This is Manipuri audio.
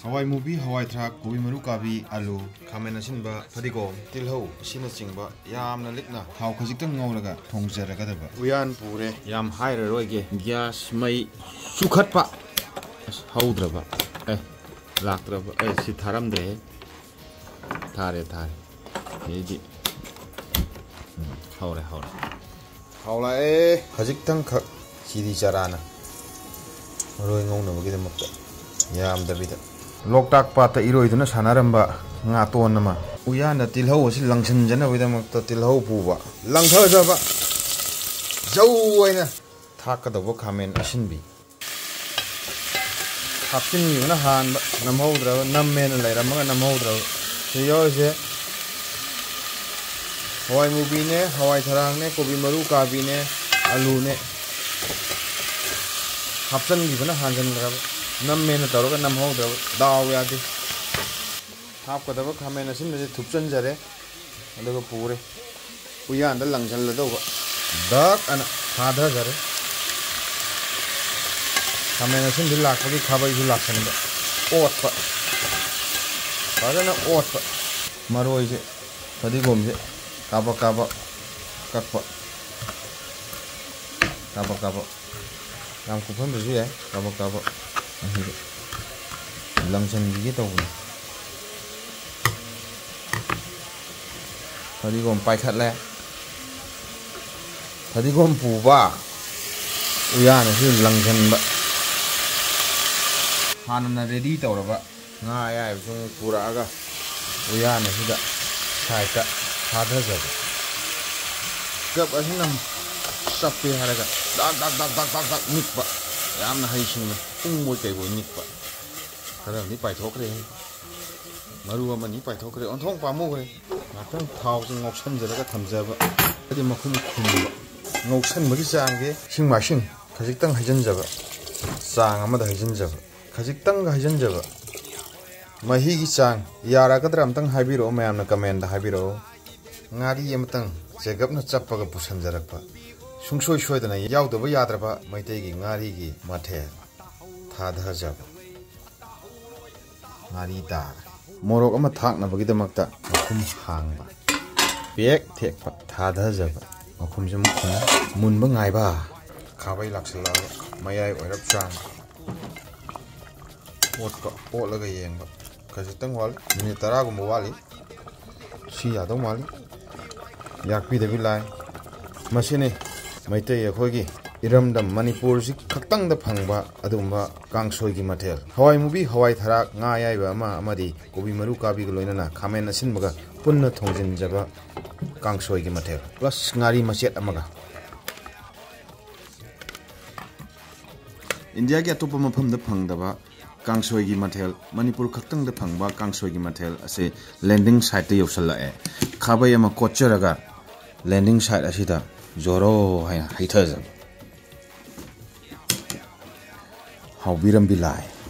hawai mubi hawai thrak kobi maru kabi alu khamen asinba fadigom tilhau sina chingba yamna likna haw khajiktam ngawlaga thongjaraga daba uyan pure yam haira roige gas mai sukhatpa haudraba laktraba si tharamdre thare hedi hawla khajiktam kha chiri charana roi ngawna bagi damakta yam dabida loktak pata iroiduna sanaramba nga ton nama uyana tilhau asi langsan jana widamakta tilhau puba langthajaba jau aina thakadaba khamen asinbi hapsin yuna han namhodra nammena lairamaga namhodra yoje hawai mubi ne hawai tharang ne kobi maru kabi ne alu ne hapsan gibana hanjan grab nammena tawraga namhodra daw yadi hapkadaba khamen asinbe thupchan jare aduga pure uyanda langjan ladauba dak ana khadha jare khamen asinbe lakpagi khabai ju laksanba otpa padana otpa maroi je fadigom je kaba kakpa kaba ram kuphan beju ya kaba langsan gi tau fadigom pai khat le fadigom pu ba uyana si langsan ba hanana ready tawraba nga ya sung pura aga uyana sida saita thadhaja gap asinam sappe haraga dak nikpa yamna haising ungmoi kai boi nikpa kada ni pai thokre maru amani pai thokre onthong pamu kre natang thau jing ngoksan jaraga thamjaba adi makhum khumba ngoksan magi changge singmasing khajiktang haijanjaba chang amada haijanjaba khajiktang haijanjaba mahi gi chang yaragadra amtang habiro mayamna comment da habiro ngari amtang chegapna chappaga pusanjarakpa sungsoi soidana yaudaba yadraba maitei gi ngari gi mathe thadhajaba ngari dar morok ama thakna bagi damakta makhum hangba bek thekpa thadhajaba makhum jam khuna munba ngaiba khabai laksala mayai oirap chang otlaga yengba khajitang wal minute 10 gumba wali si yadau mali yakpi dabi lai masine maitei akhoigi iramdam manipur si khaktang da phangba adumba kangsoi gi mathel hawai mubi hawai tharak nga yaiba ama amadi kobi maru kabi gi loinana khamen asinbaga punna thongjin jaba kangsoi gi mathel plus ngari machet amaga india gi atopa mafam da phangdaba kangsoi gi mathel manipur khaktang da phangba kangsoi gi mathel ase landing site te yosala e khabai ama kocharaga landing site asida joro haithaja haubiram bilai